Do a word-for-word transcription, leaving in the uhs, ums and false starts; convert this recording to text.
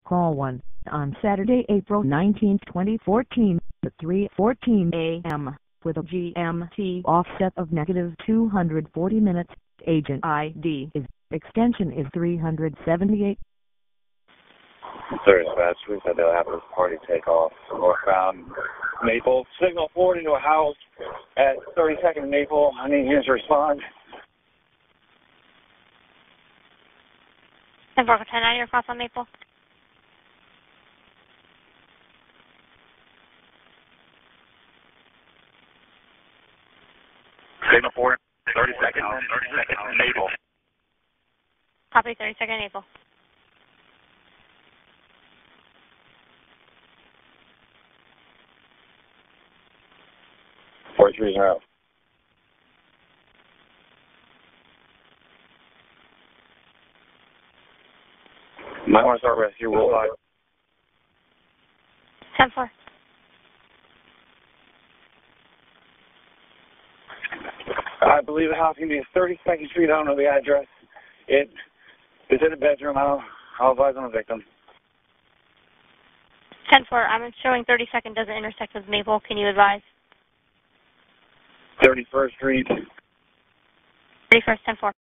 Call one on Saturday, April nineteenth, twenty fourteen, at three fourteen a m with a G M T offset of negative two hundred forty minutes. Agent I D is extension is three seventy-eight. Thursday, last week said they'll have this party take off northbound Maple. Signal forwarding to a house at thirty-second Maple. I need you to respond. ten four ten nine, you're across on Maple. Signal four, thirty-second, thirty-second Maple. Copy, thirty-second Maple. four three zero. Might want to start rescue. Will five. ten four. I believe the house can be thirty-second Street. I don't know the address. It is in a bedroom. I'll, I'll advise on the victim. ten four, I'm showing thirty-second doesn't intersect with Maple. Can you advise? thirty-first Street. thirty-first, ten four.